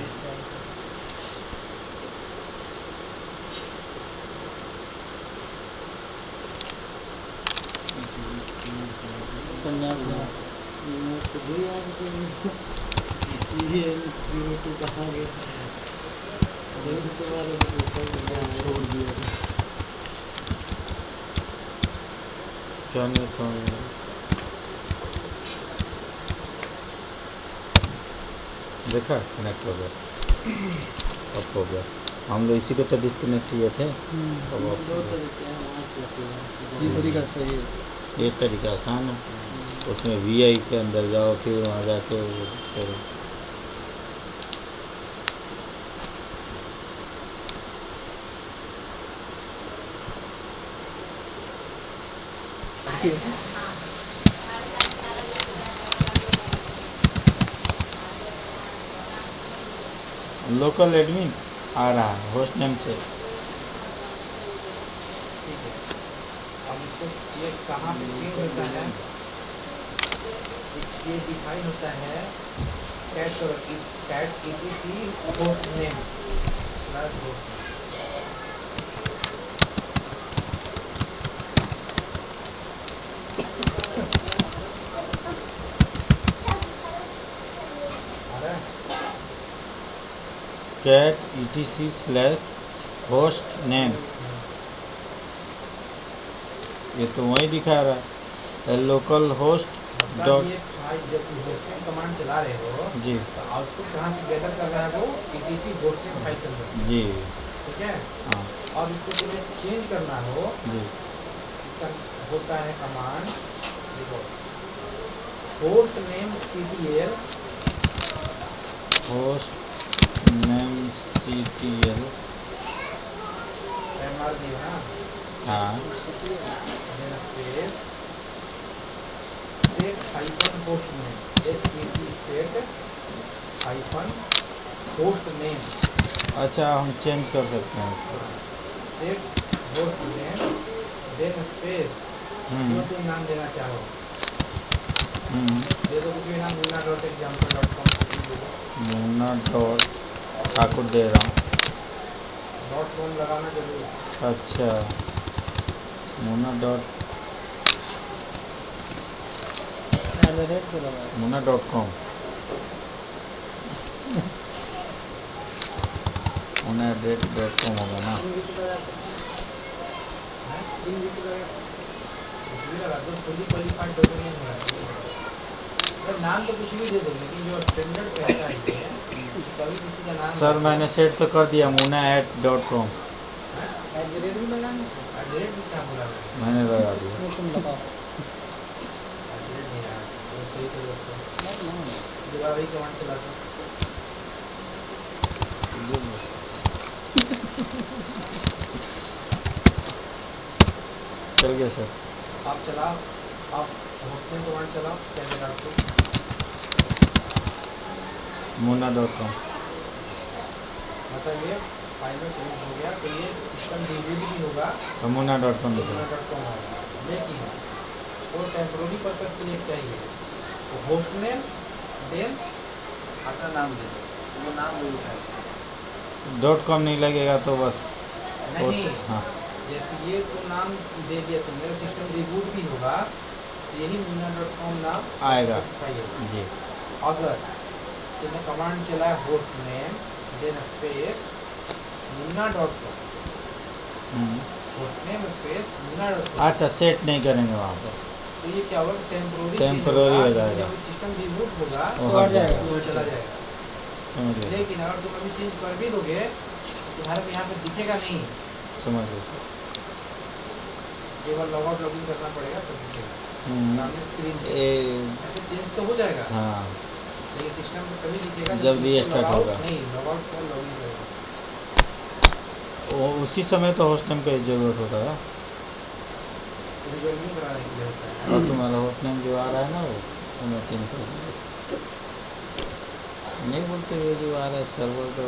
संन्यास ये कहाँ गया तुम्हारे छोड़ दिया क्या नहीं समझ में? देखा कनेक्ट हो गया, अब हो गया। हम लोग इसी को तो डिस्कनेक्ट किए थे, अब दो तरीके हैं वहाँ से ये तरीका सही है। ये तरीका आसान है, उसमें VI के अंदर जाओ, फिर वहाँ जाके वो करो। लोकल एडमिन आ रहा है होस्ट नेम से। ठीक है, अब इसको ये कहाँ पे चेंज होता है, ये डिफाइन होता है cat EPC host name plus host cat etc/host name, ये तो वही दिखा रहा है लोकल होस्ट डॉट। ये भाई जब होस्टिंग कमांड चला रहे हो जी तो आउटपुट कहाँ से गैदर कर रहा है, वो EPC होस्टिंग फाइल के अंदर, जी ठीक है। हाँ और इसको तुम्हें चेंज करना हो, जी इसका होता है कमांड, देखो host name CTL, host name CTL, MR दियो ना, हाँ then space set hyphen host name, SET set hyphen host name, अच्छा हम चेंज कर सकते हैं इसको। Set host name, then space जो तुम नाम देना चाहो दे दो, कुछ भी नाम, muna.example.com कुछ भी दे दो, मुन्ना डॉट ठाकुर दे रहा हूँ। .com लगाना जरूर, अच्छा मुन्ना डॉट मुन्ना.com, मुन्ना@.com होगा ना। है कुछ भी लगा दो, फुली क्वालिफाइड डोमेन नेम होना चाहिए। अगर नाम तो कुछ भी दे दो, लेकिन जो स्टैंडर्ड कहता है ये कभी किसी का नाम सर मैंने सेट तो कर दिया मुन्ना@.com, एट भी लगाना, एट भी क्या बोला मैंने लगा दिया। वो तुम बताओ। एट नहीं यार, वो सही करो उसको, दोबारा वही कमांड चला दो। चल गया सर। आप चलाओ, आप होस्टनेम कमांड चलाओ, क्या देगा आपको, मुन्ना.com, मतलब ये फाइनल चेंज हो गया, तो ये सिस्टम रिबूट भी होगा तो मुन्ना.com लिखा। .com होगा, लेकिन वो टेम्पोररी पर्पस के लिए चाहिए, तो होस्ट नेम देन अपना नाम दे दो, वो नाम वो उठाएगा। .com नहीं लगेगा तो बस नहीं, हाँ जैसे ये तो नाम दे दिया तुमने, सिस्टम रिबूट भी होगा तो यही मुन्ना.com नाम आएगा specify होगा। जी। अगर तुमने कमांड चलाया होस्ट नेम देन स्पेस मुन्ना.com, होस्ट नेम स्पेस मुन्ना.com, अच्छा सेट नहीं करेंगे वहाँ पर, तो ये क्या होगा, टेम्पररी हो जाएगा, जब सिस्टम रिबूट होगा वो तो हट जाएगा। तो चला जाएगा। समझ गए लेकिन अगर तुम अभी चेंज कर भी दोगे तुम्हारे को यहाँ पे दिखेगा नहीं, समझ गए सर। केवल लॉग आउट लॉगिन करना पड़ेगा तो दिखेगा सामने स्क्रीन पे। ऐसे चेंज तो हो जाएगा, हाँ लेकिन सिस्टम पे तभी दिखेगा जब तुम रीस्टार्ट log out होगा। नहीं, लॉग आउट कॉल लॉगिन करेगा, वो उसी समय तो होस्ट नेम की ज़रूरत होता है। रिजॉल्विंग कराने के लिए होता है। और तुम्हारा होस्ट नेम जो आ रहा है ना वो मैं चेंज कर दूँगा। नहीं बोलते हुए जो आ रहा है सर्वर तो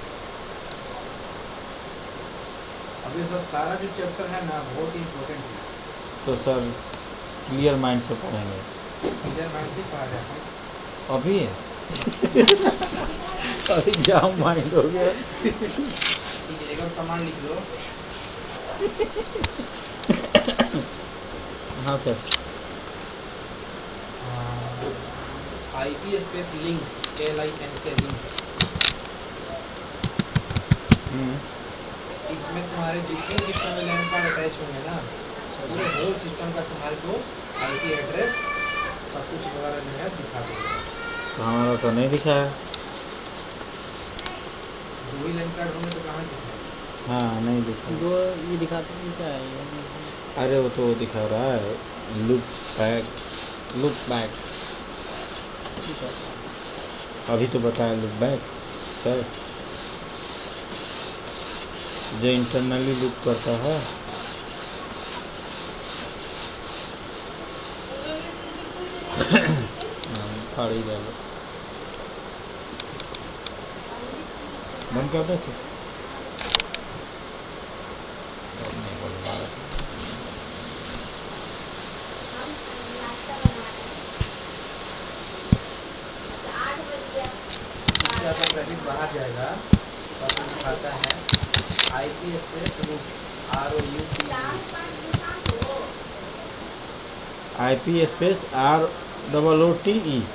अभी सब सारा जो चैप्टर है ना बहुत ही इम्पोर्टेंट है, तो सर क्लियर माइंड से पढ़ेंगे। क्लियर माइंड से पढ़ा जाता है। अभी अभी जाम माइंड हो गया। ठीक है, एक और कमांड लिख लो, हाँ sir. IP space link LINK link, इसमें तुम्हारे जितने सिस्टम में लैन कार्ड अटैच होंगे ना, पूरे होल सिस्टम का तुम्हारे को IP एड्रेस सब कुछ वगैरह जो है दिखा देगा। तो हमारा तो नहीं दिखा है। दो ही लैन कार्ड होंगे तो कहाँ दिखेगा? हाँ नहीं दिखा। जो ये दिखाते हैं क्या है ये? अरे वो तो दिखा रहा है लुक बैक ठीक है। अभी तो बताया लुक बैक सर, जो इंटरनली लुक करता है। फाड़ी डालो बंद कर दे सर। नहीं बोल पा रहा। आपका ट्रैफिक बाहर जाएगा तो आपको दिखाता है IP space route ROUT, IP space ROOTE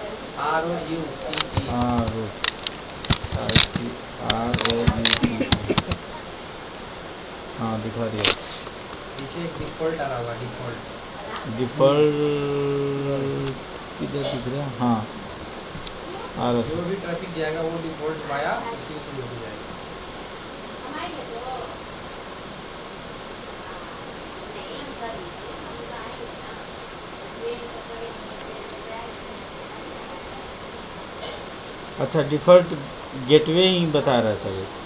हाँ दिखा दिया। नीचे एक डिफ़ॉल्ट आ रहा होगा, डिफ़ॉल्ट किधर दिख रहा है? हाँ आ रहा जो है। भी ट्रैफिक जाएगा वो डिफ़ॉल्ट वाया उसी के थ्रू हो जाएगा। अच्छा, डिफ़ॉल्ट गेटवे ही बता रहा है सर ये।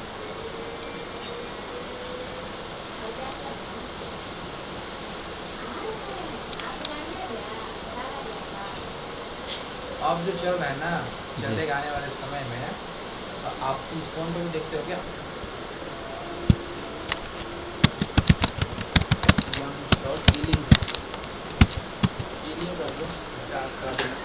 अब जो चल रहा है ना, जी। चलेगा आने वाले समय में, आप उस फोन पे भी देखते हो क्या? कीलिंग कर दो, स्टार्ट कर देना।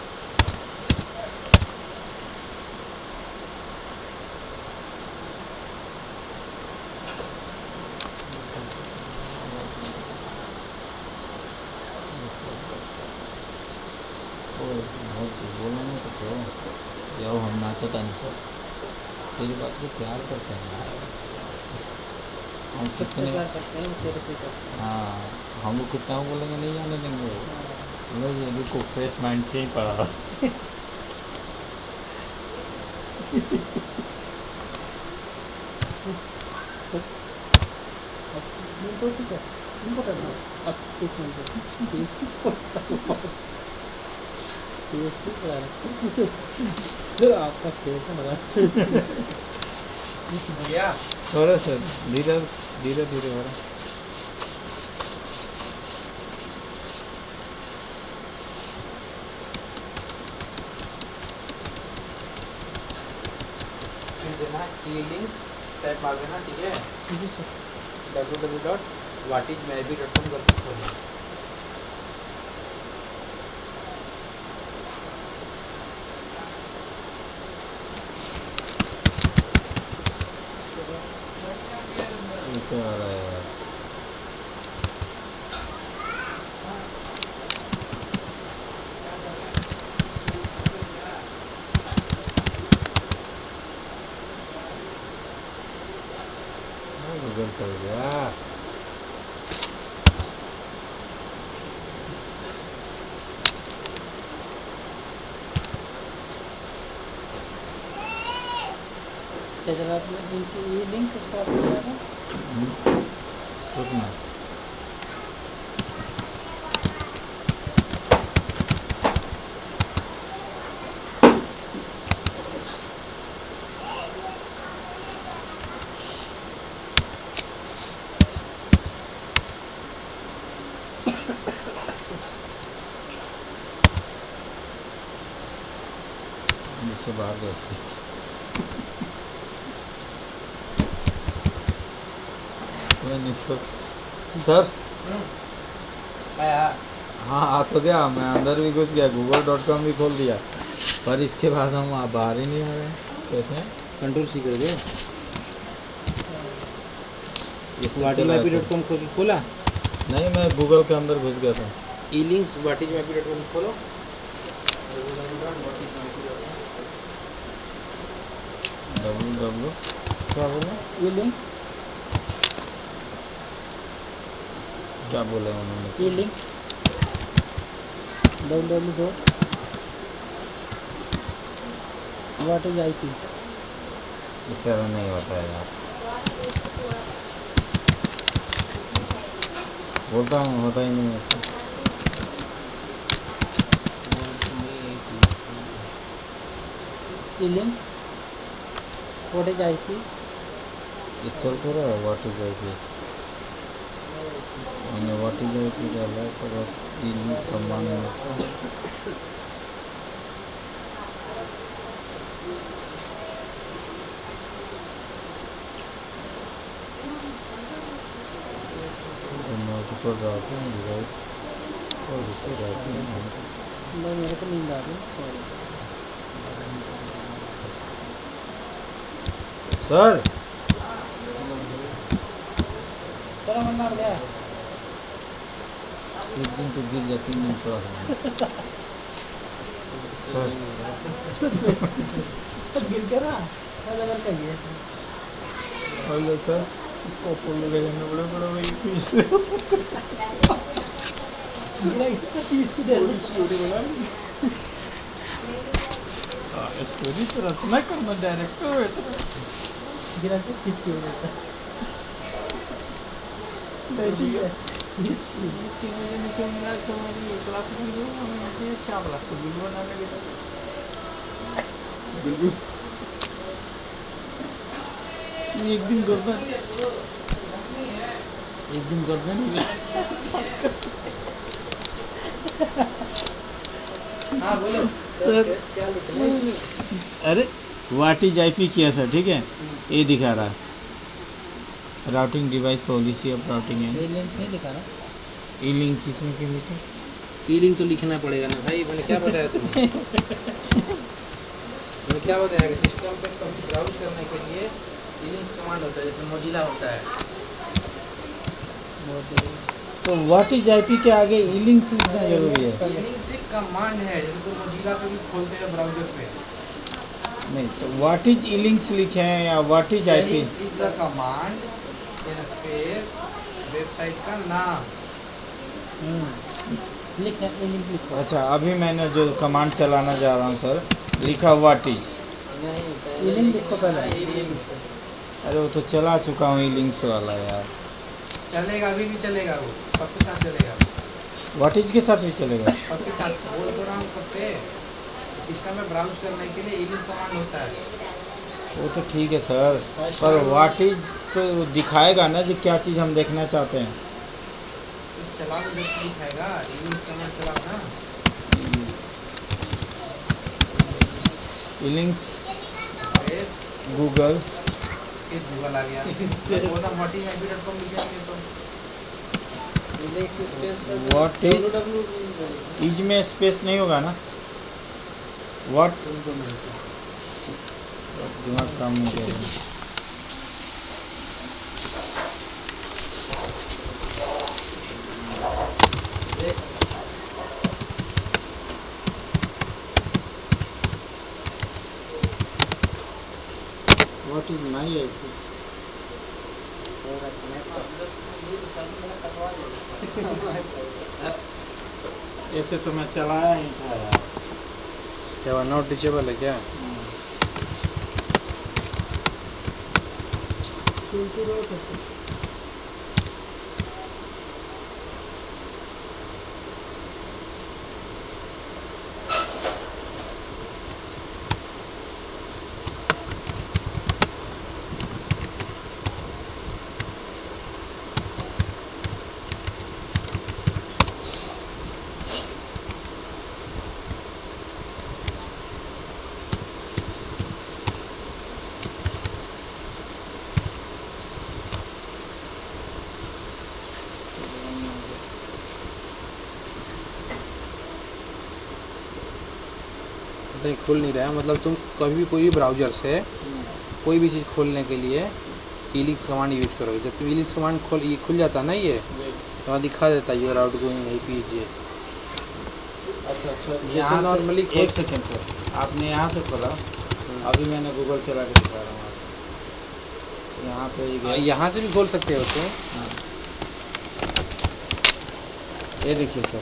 ओए, बहुत चीज़ बोलना नहीं कुछ हो। जाओ हम नाचो तानी तेरी बात को प्यार करते हैं यार। हम सबसे कितने प्यार करते हैं, वो तेरे से करते हैं। हाँ, हम लोग कितना बोलेंगे नहीं जाने देंगे वो। हाँ। नहीं, ये देखो फ्रेश माइंड से ही पढ़ा। तो ठीक है, इनको करना अब कुछ नहीं कर फिर आपका फेस है मजा। क्या? अरे सर, धीरे धीरे धीरे हो रहा। फिर देना कीलिंग्स, टाइप मार देना, ठीक है? जी सर। www.whatismaybe.com करके खोलना। ये तो आ रहा है यार। गूगल चल गया। क्या जरा आपने ये लिंक स्टार्ट किया था? रुकना। मुझसे बाहर दोस्ती सर। आया? हाँ, आ तो गया, मैं अंदर भी घुस गया, google.com भी खोल दिया, पर इसके बाद हम बाहर ही नहीं आ रहे हैं। कैसे? कंट्रोल सी कर दो। इससे चला है whatismaybe.com खोला? नहीं, मैं गूगल के अंदर घुस गया था। कीलिंग्स whatismaybe.com खोलो। www क्या बोला? ये लिंक, क्या बोला उन्होंने? ये लिंक www.whatisip। इस तरह नहीं होता है यार, बोलता हूँ, होता ही नहीं है ऐसा। ये लिंक व्हाट इज IP। ये चल तो रहा है व्हाट इज IP। मैंने व्हाट इज IP डाला है तो बस ये लिंक कमांड में मल्टीपल राउटिंग डिवाइस और इसे राउटिंग मेरे को नींद आ रही है, सर। सर मन मार गया। एक दिन तो गिर जाती, 3 दिन पड़ा सर। गिर के रहा लेवल का ये हेलो सर, इसको अपोलो ले जाना बड़ा बड़ा वही इसकी स्टोरी बना स्टोरी तो रचना करना, डायरेक्टर बैठ गिरा के किसकी वजह से? एक दिन गर्दन हाँ बोलो सर। क्या लिखना है इसमें? अरे व्हाट इज आईपी किया सर, ठीक है, ये दिखा रहा है routing device policy of routing है। ये लिंक नहीं लिखा ना? ई लिंक किसमें क्यों लिखा? फीलिंग तो लिखना पड़ेगा ना भाई, मैंने क्या बताया तुम्हें? मैंने क्या बताया कि सिस्टम पे ब्राउज करने के लिए फीलिंग्स कमांड होता है, जैसे मोजिला होता है। तो व्हाट इज आईपी के आगे ई लिंक्स लिखना जरूरी है? फीलिंग्स एक कमांड है, जैसे तुम मोजिला पे भी खोलते हैं ब्राउजर पे। नहीं, तो व्हाट इज ई लिंक्स लिखे हैं या what is IP? Is a command in space website का नाम। लिख है, ये लिंक लिखो। अच्छा, अभी मैंने जो कमांड चलाना जा रहा हूँ सर, लिखा व्हाट इज। ये लिंक लिखो पहले। अरे वो तो चला चुका हूँ ई लिंक्स वाला यार। चलेगा, अभी भी चलेगा, वो सबके साथ चलेगा। व्हाट इज के साथ भी चलेगा? सबके साथ बोल तो रहा हूँ कब से, सिस्टम में ब्राउज करने के लिए इलिंक कमांड होता है। वो तो ठीक है सर, पर व्हाट इज तो दिखाएगा ना कि क्या चीज़ हम देखना चाहते हैं। तो चलाओ तो दिखाएगा, इलिंक कमांड चलाओ ना। ई लिंक्स स्पेस गूगल, फिर गूगल आ गया। वो ना motiveip.com लिख देंगे तो व्हाट इज इज में स्पेस नहीं होगा ना? व्हाट दिमाग काम नहीं करेगा। What is my IP? ऐसे तो मैं चलाया ही था यार। क्या वो नॉट रीचेबल है क्या? नहीं खुल नहीं रहा है, मतलब तुम कभी भी कोई भी ब्राउज़र से कोई भी चीज़ खोलने के लिए इलिंक्स कमांड यूज करोगे। जब तुम इलिंक्स कमांड ये खुल जाता है ना, ये तो वहाँ दिखा देता है यूर आउट गोइंग आईपी ये। अच्छा सर, जैसे यहाँ normally से एक सेकेंड सर, आपने यहाँ से खोला, अभी मैंने गूगल चला के दिखा रहा हूँ आपको। यहाँ पे ये गया। यहाँ से भी खोल सकते हो तुम। हाँ। ये देखिए सर,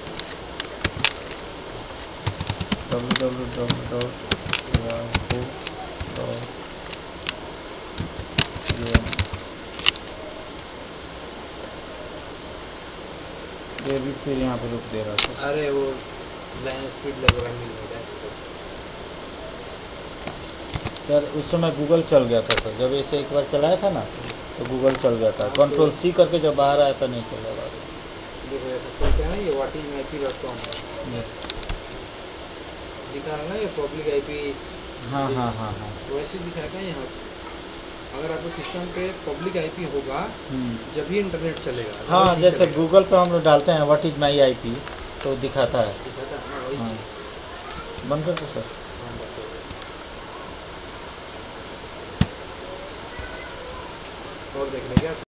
www.yahoo.in। ये भी फिर यहाँ पे रुक दे रहा था। अरे वो लाइन स्पीड लग रहा मिल नहीं रहा इसको। सर उस समय गूगल चल गया था सर, जब ऐसे एक बार चलाया था ना तो गूगल चल गया था। कंट्रोल सी करके जब बाहर आया था नहीं चला रहा। देखो ऐसा खोलते हैं ना, ये whatismip.com दिखा रहा ना, ये पब्लिक आईपी। हाँ हाँ हाँ हाँ। वैसे दिखाएगा यहाँ। अगर आपको सिस्टम पे पब्लिक आईपी होगा जब ही इंटरनेट चलेगा। हाँ, वैसे ही जैसे चलेगा। गूगल पे हम लोग डालते हैं व्हाट इज माई आईपी तो दिखाता है। दिखाता है ना वही हाँ, चीज़। बंद कर दो सर। हाँ, बस हो गया। और देख लेंगे आप।